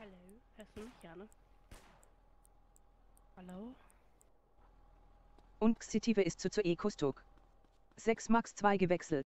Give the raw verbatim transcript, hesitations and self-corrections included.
Hallo, hörst du mich? Ja, ne? Hallo? Und Xitive ist zu zu Ecostok. sechs Max zwei gewechselt.